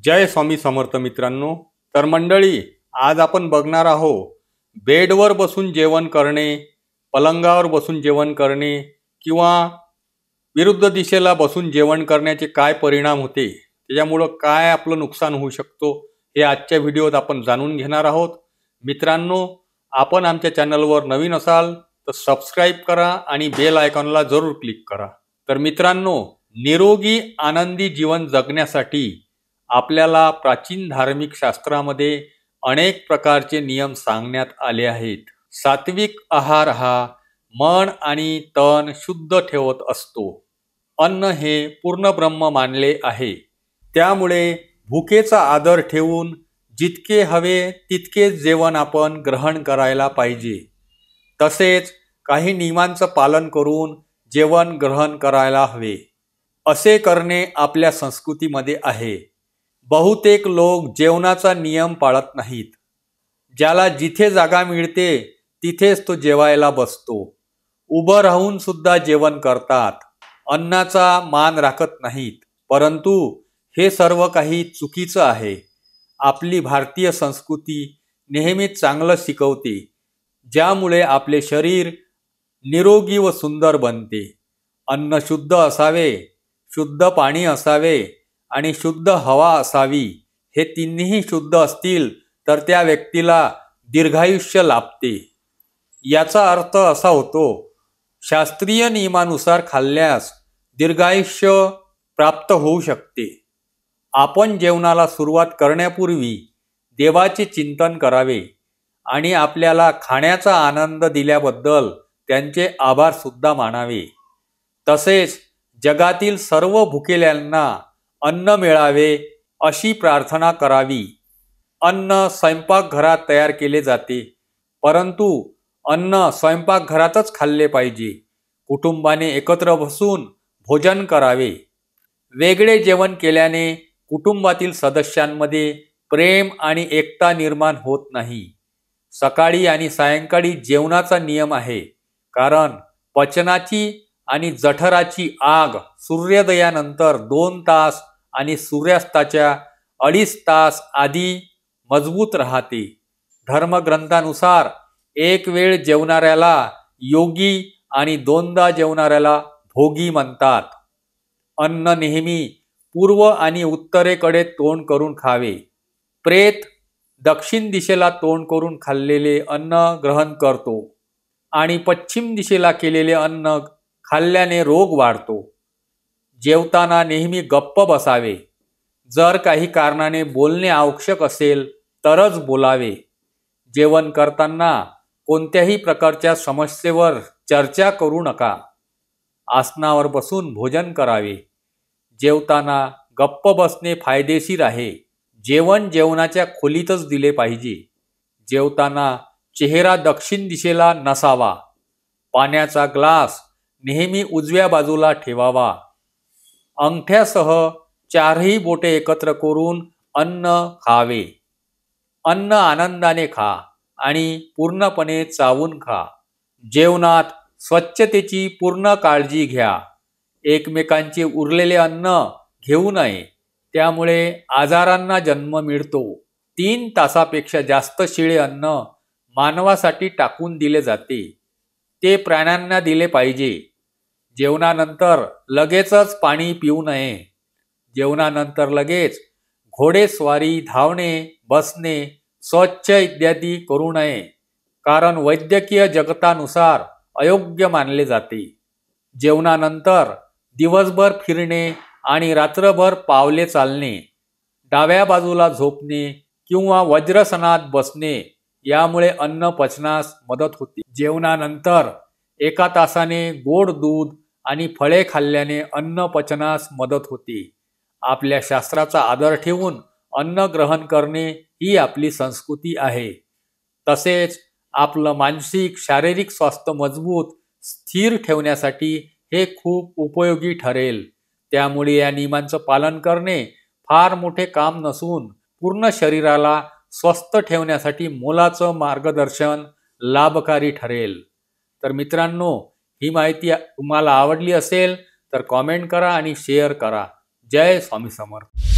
जय स्वामी समर्थ मित्रांनो। तर मंडळी, आज आपण बघणार आहोत बेडवर बसून जेवण करणे, पलंगावर बसून जेवण करणे किंवा विरुद्ध दिशेला बसून जेवण करण्याचे काय परिणाम होते, त्याच्यामुळे काय आपलं नुकसान होऊ शकतो, हे आजच्या व्हिडिओत आपण जाणून घेणार आहोत। मित्रांनो, आपण आमच्या चॅनलवर नवीन असाल तर सबस्क्राइब करा आणि बेल आयकॉनला जरूर क्लिक करा। तर मित्रांनो, निरोगी आनंदी जीवन जगण्यासाठी आपल्याला प्राचीन धार्मिक शास्त्रामध्ये अनेक प्रकारचे नियम सांगण्यात आले आहेत। सात्विक आहार हा मन आणि तन शुद्ध ठेवत असतो। अन्न हे पूर्ण ब्रह्म मानले आहे, त्यामुळे भुकेचा आदर ठेवून जितके हवे तितकेच जेवण आपण ग्रहण करायला पाहिजे। तसेच काही नियमांचं पालन करून जेवण ग्रहण करायला हवे। असे करणे आपल्या संस्कृतीमध्ये आहे। बहुतेक लोक जेवणाचा नियम पाळत नाहीत। ज्याला जिथे जागा मिळते तिथेच तो जेवायला बसतो। उभं राहून सुद्धा जेवण करतात। अन्नाचा मान राखत नाहीत। परंतु हे सर्व काही चुकीचं आहे। आपली भारतीय संस्कृती नेहमीच चांगलं शिकवते, ज्यामुळे आपले शरीर निरोगी व सुंदर बनते। अन्न शुद्ध असावे, शुद्ध पाणी असावे आणि शुद्ध हवा असावी। हे तिन्ही शुद्ध असतील तर त्या व्यक्तीला दीर्घायुष्य लाभते। याचा अर्थ असा होतो, शास्त्रीय नियमानुसार खाल्ल्यास दीर्घायुष्य प्राप्त होऊ शकते। आपण जेवणाला सुरुवात करण्यापूर्वी देवाचे चिंतन करावे आणि आपल्याला खाण्याचा आनंद दिल्याबद्दल त्यांचे आभार सुद्धा मानावे। तसेच जगातील सर्व भुकेल्यांना अन्न मिळावे अशी प्रार्थना करावी। अन्न स्वयंपाकघरात तयार केले जाते, परंतु अन्न स्वयंपाकघरातच खाल्ले पाहिजे। कुटुंबाने एकत्र बसून भोजन करावे। वेगळे जेवण केल्याने कुटुंबातील सदस्यांमध्ये प्रेम आणि एकता निर्माण होत नाही। सकाळी आणि सायंकाळी जेवणाचा नियम आहे, कारण पचनाची आणि जठराची आग सूर्योदयानंतर 2 तास आणि सूर्यास्ताच्या 2.5 तास आधी मजबूत राहते। धर्मग्रंथानुसार एक वेळ जेवणाऱ्याला योगी आणि 2दा जेवणाऱ्याला भोगी म्हणतात। अन्न नेहमी पूर्व आणि उत्तरेकडे तोंड करून खावे। प्रेत दक्षिण दिशेला तोंड करून खाल्लेले अन्न ग्रहण करतो आणि पश्चिम दिशेला केलेले अन्न खाल्ल्याने रोग वाढतो। जेवताना नेहमी गप्प बसावे। जर काही कारणाने बोलणे आवश्यक असेल तरच बोलावे। जेवण करताना कोणत्याही प्रकारच्या समस्येवर चर्चा करू नका। आसनावर बसून भोजन करावे। जेवताना गप्प बसणे फायदेशीर आहे। जेवण जेवणाच्या खोलीतच दिले पाहिजे। जेवताना चेहरा दक्षिण दिशेला नसावा। पाण्याचा ग्लास नेहमी उजव्या बाजूला ठेवावा। अंगठ्यासह 4ही बोटे एकत्र करून अन्न खावे। अन्न आनंदाने खा आणि पूर्णपणे चावून खा। जेवणात स्वच्छतेची पूर्ण काळजी घ्या। एकमेकांचे उरलेले अन्न घेऊ नये, त्यामुळे आजारांना जन्म मिळतो। 3 तासापेक्षा जास्त शिळे अन्न मानवासाठी टाकून दिले जाते, ते प्राण्यांना दिले पाहिजे। जेवणानंतर लगेचच पाणी पिऊ नये। जेवणानंतर लगेच घोडेस्वारी, धावणे, बसणे, स्वच्छ इत्यादी करू नये, कारण वैद्यकीय जगतानुसार अयोग्य मानले जाते। जेवणानंतर दिवसभर फिरणे आणि रात्रभर पावले चालणे, डाव्या बाजूला झोपणे किंवा वज्रासनात बसणे यामुळे अन्न पचनास मदत होते। जेवणानंतर 1 तासाने गोड दूध आणि फळे खाल्ल्याने अन्न पचनास मदत होते। आपल्या शास्त्राचा आदर ठेवून अन्न ग्रहण करणे ही आपली संस्कृती आहे। तसेच आपलं मानसिक शारीरिक स्वास्थ्य मजबूत स्थिर ठेवण्यासाठी हे खूप उपयोगी ठरेल। त्यामुळे या नियमांचं पालन करणे फार मोठे काम नसून पूर्ण शरीराला स्वस्थ ठेवण्यासाठी मोलाचं मार्गदर्शन लाभकारी ठरेल। तर मित्रांनो, ही माहिती तुम्हाला आवडली असेल तर कमेंट करा आणि शेअर करा। जय स्वामी समर्थ।